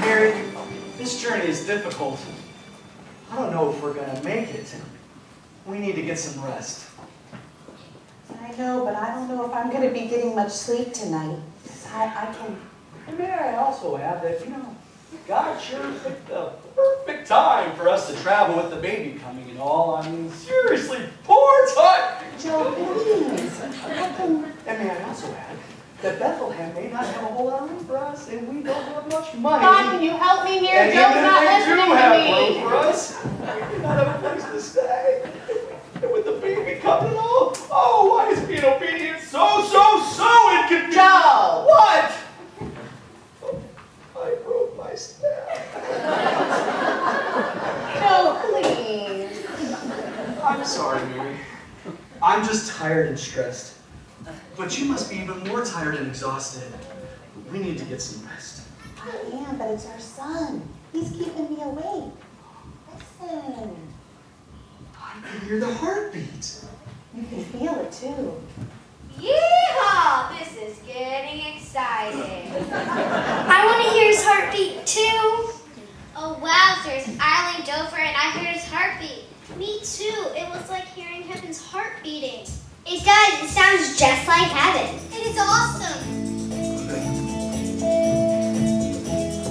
Mary, this journey is difficult. I don't know if we're going to make it. We need to get some rest. I know, but I don't know if I'm going to be getting much sleep tonight. I can... And may I also add that, God sure picked the perfect time for us to travel with the baby coming and all. I mean, seriously, poor time. Joe, please. And may I also add that Bethlehem may not have a whole lot of room for us, and we don't have much money. God, can you help me here? And Joe's even not if listening we do to have me. room for us, we do not have a place to stay. And with the baby coming and all, oh, why is being obedient so inconvenient? Joe! What? I broke my staff. Joe, please. I'm sorry, Mary. I'm just tired and stressed. But you must be even more tired and exhausted. We need to get some rest. I am, but it's our son. He's keeping me awake. Listen. I can hear the heartbeat. You can feel it, too. Yeehaw! This is getting exciting. I want to hear his heartbeat, too. Oh, wowzers. I linked over and I heard his heartbeat. Me, too. It was like hearing heaven's heart beating. It does. It sounds just like heaven. It is awesome.